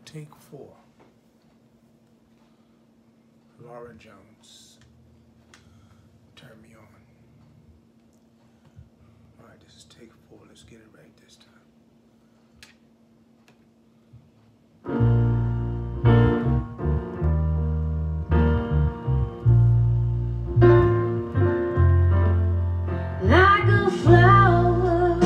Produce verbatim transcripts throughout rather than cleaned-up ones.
Take four. Norah Jones. Turn me on. Alright, this is take four. Let's get it right this time. Like a flower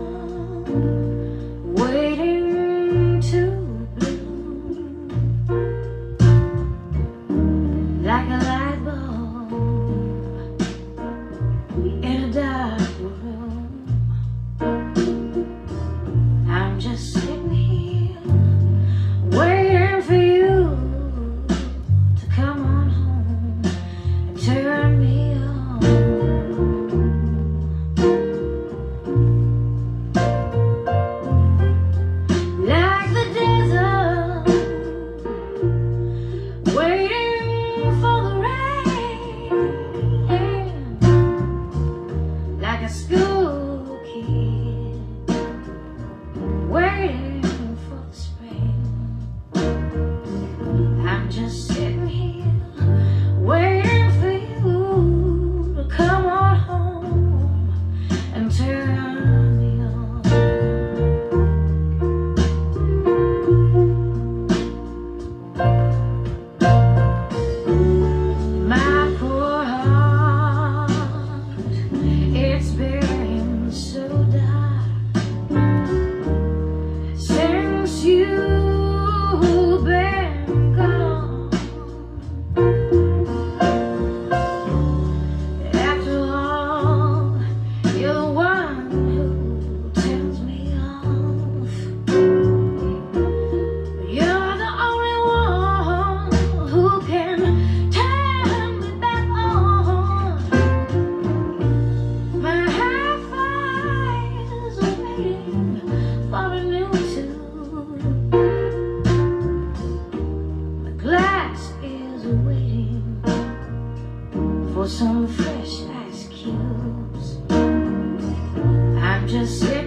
waiting to bloom, like a light bulb in a dark room. I'm just sitting here waiting for you to come on home and turn me on. School kid waiting for the spring. I'm just sitting here waiting for you to come on home and turn me on. My poor heart, it's been so dark since you've been gone. After all, you're the one who turns me off. You're the only one who can turn me back on. My half-eyes are waiting for a new tune. My glass is waiting for some fresh ice cubes. I'm just